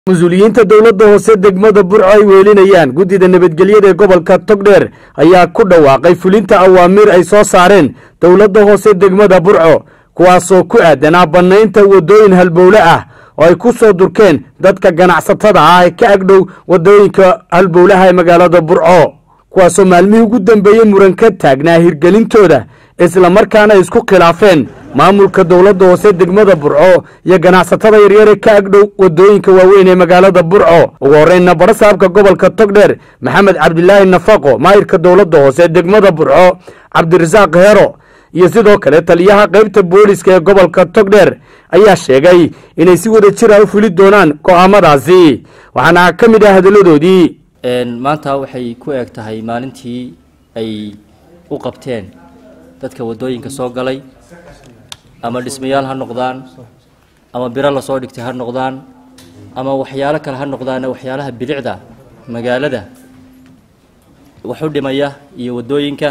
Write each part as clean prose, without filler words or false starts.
مسؤوليinta dawladda hoose degmada Burco ay weelinayaan gudida nabadgelyada ee gobolka Togdheer ayaa ku dhawaaqay fulinta awaamir ay soo saareen dawladda hoose degmada Burco kuwaasoo ku aadanaa banaynta wadooyin halbowle ah oo ay ku soo durkeen dadka ganacsatada ah ee ka agdhow wadooyinka halbowlaha ee magaalada Burco kuwaasoo maalmihii ugu dambeeyay muran ka taagnaa hirgelintooda isla markaana isku khilaafeen maamulka dawladda hoose degmada Burco iyo ganacsatada yaryar ee ka agdhow wadooyinka waaweyn ee magaalada Burco ugu horeeyna barasaabka gobolka Togdheer Maxamed Cabdilaahi Nafaqo maayirka dawladda hoose degmada Burco Cabdirasaaq Heero iyo sidoo kale taliyaha qaybta booliska ee gobolka Togdheer ayaa sheegay inay si wada jir ah u fuli doonaan go'aamadaasi waxaana ka mid ah hadaladoodii maanta waxay ku eeg tahay maalintii ay u qabteen dadka wadooyinka soo galay ama dhismayaal ha noqdaan ama biro la soo dhigtay ha noqdaan ama waxyaalo kale ha noqdaan waxyaalaha bilicda magaalada wax u dhimaya iyo wadooyinka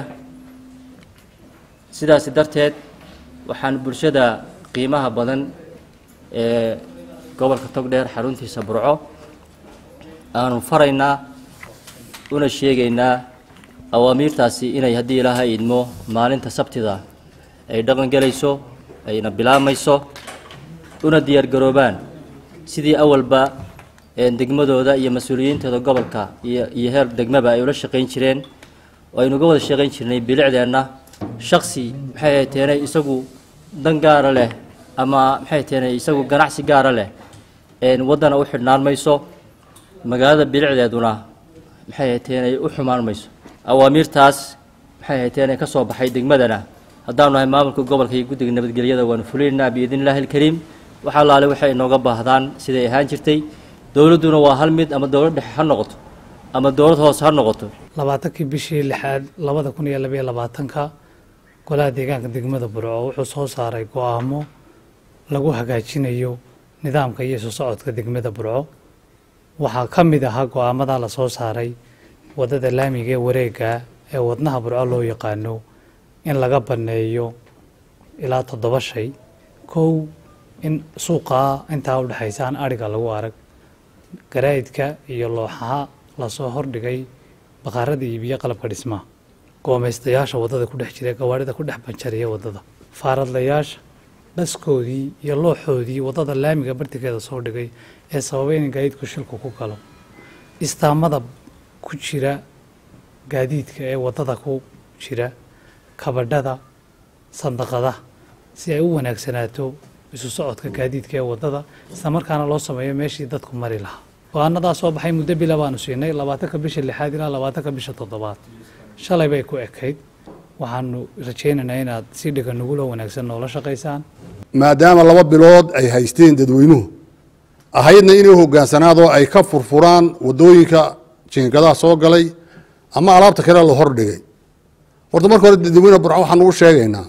sidaas darteed waxaan bulshada qiimaha badan ee gobolka Togdheer xaruntiisa Burco aanu faraynaa una sheegaynaa awaamirtaasi inay hadii Ilaahay idmo maalinta Sabtida ay dhaqan galayso ayna bilaamayso una diyaar garoobaan sidii awalba degmadooda iyo mas'uuliyiinta gobolka iyo heer degmaba ay ula shaqeyn jireen oo aynu wada shaqeyn jirnay bilicdeena shakhsi maxay tahay isagu dan gaar ah leh ama maxay tahay isagu ganacsi gaar ah leh wadana u xidhnaan mayso magaalada bilicdeeduna maxay tahay u xumaan mayso awaamirtaas maxay tahay ka soo baxay degmadana hadaan nahay maamulka gobolka iyo guddiga nabadgelyada waan fulinaa biidinillaahi kariim waxa laale waxay inooga baahdaan sidii ahaan jirtay dawladuna waa hal mid ama dawlad dhexe ha noqoto ama dawlad hoose ha noqoto 20 bishii 6 2022 golaha deegaanka degmada Burco wuxuu soo saaray go'aamo lagu hagaajinayo nidaamka iyo soo socodka degmada Burco waxa kamid ah go'aamada la soo saaray wadada laamiga ee wareega ee wadnaha Burco loo yaqaano in laga baneeyo ilaa 7 shay koow in suuqa inta u dhaxaysan ariga lagu arag garaadka iyo looxaha la soo hordhigay baqarada iibiya qalabka dhismaha go'aameystayaasha wadada ku dhex jira gawaarida ku dhex banjariya wadada faaradlayaasha baskoodii iyo looxoodii wadada laamiga bartikeeda soo dhigay ee sababay in gaadiidku shilku ku galo istaamada ku jira gaadiidka ee wadada ku jira kabadhada sandaqada si ay u wanaagsanaato isu socodka gaadiidka ee wadada isla markaana loo sameeyo meeshii dadku mari lahaa go'aanada soo baxay muddo bil baan u siinay 20 bisha 6 ilaa 20 bisha 7 shalay bay ku ekayd waxaanu rajaynaynaa inaad si dhigan ugu wanaagsan noola shaqeysaan maadaama 2 bilood ay haysteen dadweynuhu ahaydna inay hogaansanaado ay ka furfuraan wadooyinka jiingadaha soo galay ama alaabta kale la hordhigay horta marka hore dadweynaha Burco waxaan ugu sheegaynaa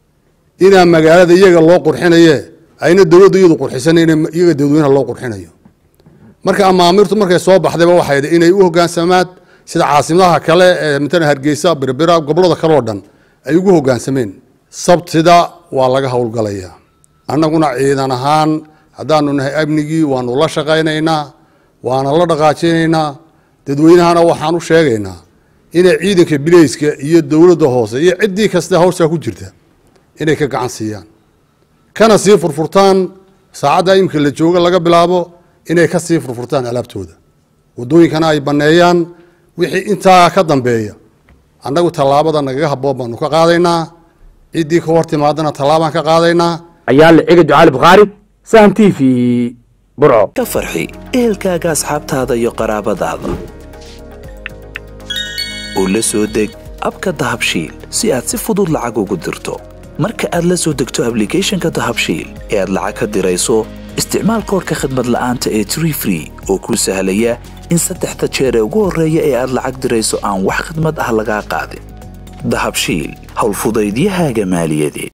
ina magaalada iyaga loo qurxinayo ayna dawladdu iyadu qurxisanayna iyaga dadweynaha loo qurxinayo marka amaamirtu markay soo baxdayba waxay inay u hogaansamaad sida caasimadaha kale ee midna Hargeysa Berbera gobolada kale oo dhan ay ugu hogaansameen Sabtida waa laga hawlgalayaa annaguna ciidan ahaan hadaanu nahay amnigii waanu la shaqaynaynaa waana la dhaqaajinaynaa dadweynahana waxaan u sheegaynaa inay ciidanka bilayska iyo dawladda hoose iyo cidii kasta hawsha ku jirta inay ka gacan siiyaan kana sii furfurtaan saacada imka la jooga laga bilaabo inay ka sii furfurtaan alaabtooda wadooyinkana ay baneeyaan wixii inta ka dambeeya annagu talaabada naga habboon baanu ka qaadaynaa cidii ka hortimaadana talaabaan ka qaadaynaa ayaa la ciga ducaal Bukhari Saham TV Burco ka farxi ehelkaaga asxaabtaada iyo qaraabadaada oo la soo deg abka Dahabshiil si aad si fudud lacag ugu dirto marka aad la soo degto application-ka Dahabshiil ee aad lacag ka dirayso isticmaal koodka khidmad la'aanta ee Tree oo ku sahlaya in 3 jeer ugu horeeya ee aad lacag dirayso aan wax khidmad ah laga qaadin Dahabshiil hawl fudaydiyahaaga maaliyadeed